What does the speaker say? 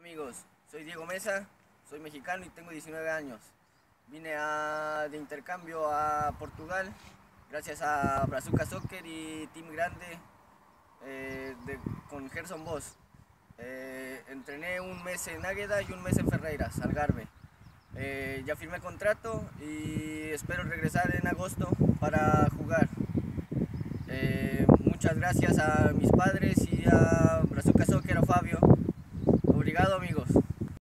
Amigos, soy Diego Mesa, soy mexicano y tengo 19 años. Vine de intercambio a Portugal gracias a Brazuca Soccer y Team Grande con Gerson Boss. Entrené un mes en Águeda y un mes en Ferreiras, Algarve. Ya firmé contrato y espero regresar en agosto para jugar. Muchas gracias a mis padres y a Brazuca Soccer, a Fabio. Obrigado, amigo.